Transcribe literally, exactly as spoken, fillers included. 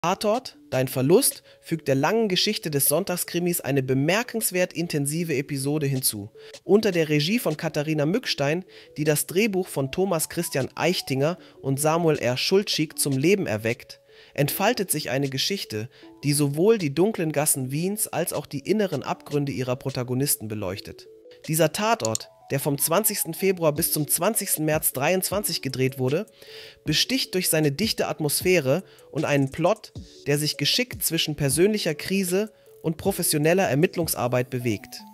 Tatort, dein Verlust fügt der langen Geschichte des Sonntagskrimis eine bemerkenswert intensive Episode hinzu. Unter der Regie von Katharina Mückstein, die das Drehbuch von Thomas Christian Eichtinger und Samuel R. Schultschik zum Leben erweckt, entfaltet sich eine Geschichte, die sowohl die dunklen Gassen Wiens als auch die inneren Abgründe ihrer Protagonisten beleuchtet. Dieser Tatort, der vom zwanzigsten Februar bis zum zwanzigsten März dreiundzwanzig gedreht wurde, besticht durch seine dichte Atmosphäre und einen Plot, der sich geschickt zwischen persönlicher Krise und professioneller Ermittlungsarbeit bewegt.